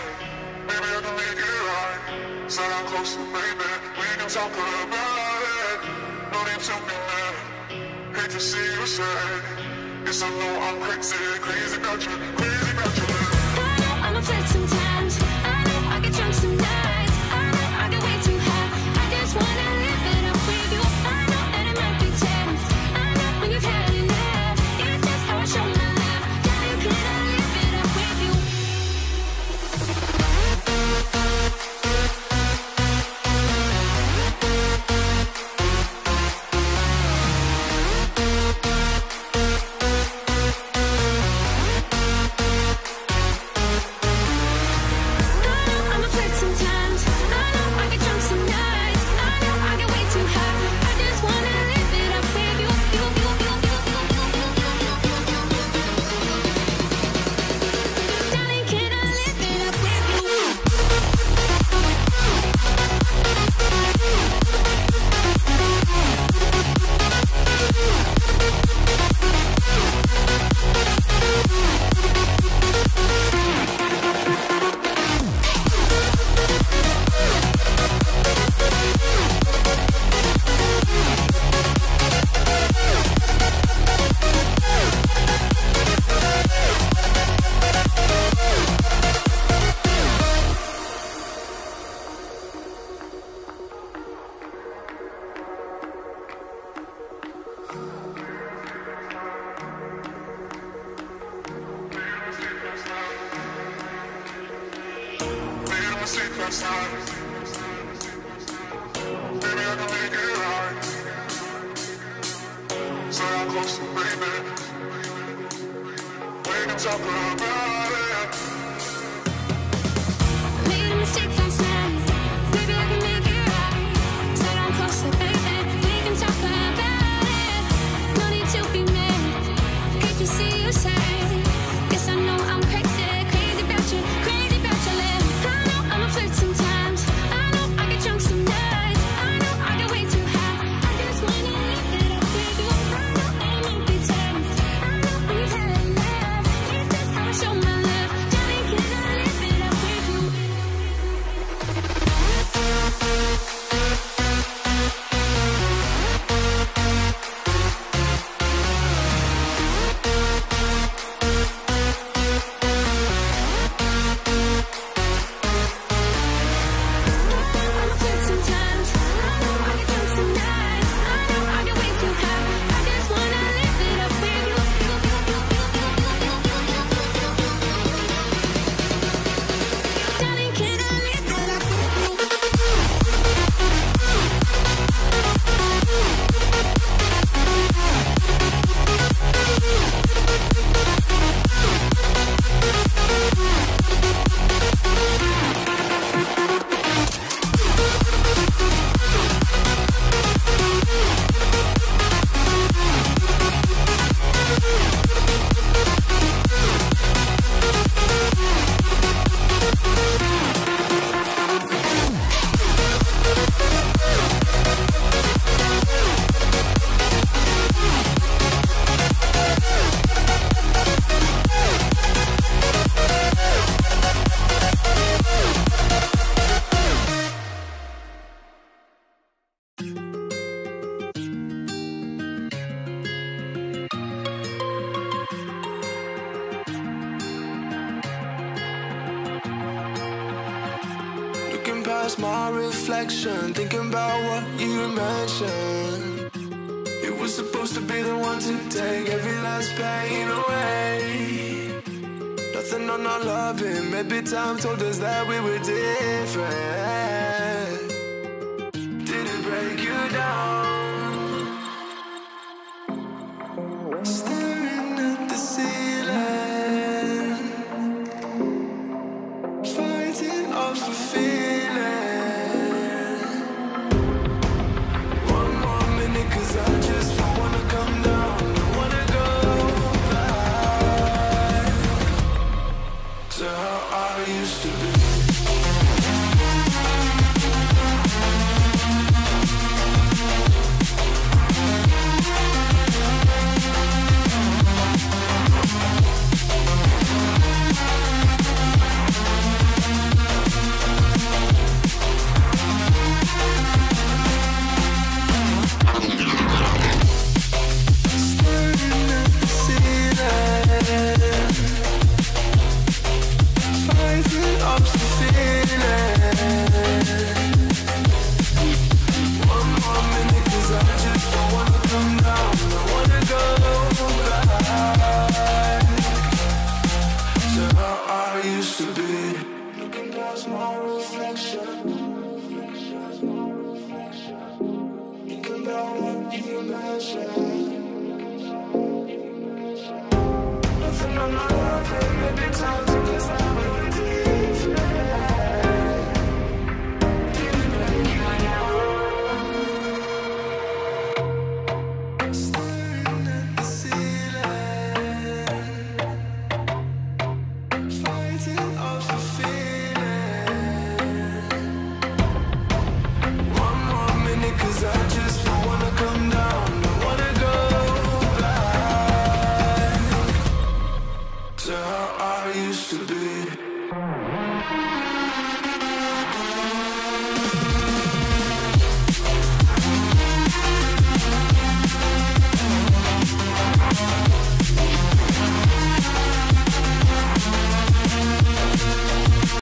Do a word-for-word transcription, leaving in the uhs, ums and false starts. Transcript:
Maybe I can make it right. Sit down closer, baby. We can talk about it. No need to be mad. Hate to see you sad. Yes, I know I'm crazy, crazy about you, crazy about you. I know I'm a flirt sometimes. I know I get drunk some nights. I know I get way too high. I just wanna live it up with you. I know that it might be tense. I know when you've had enough. It's just how I show my love. Yeah, you cannot live it up with you. My reflection, thinking about what you mentioned. It was supposed to be the one to take every last pain away. Nothing on our loving, maybe time told us that we were different. Did it break you down? Staring at the ceiling, fighting off a feeling. my reflection.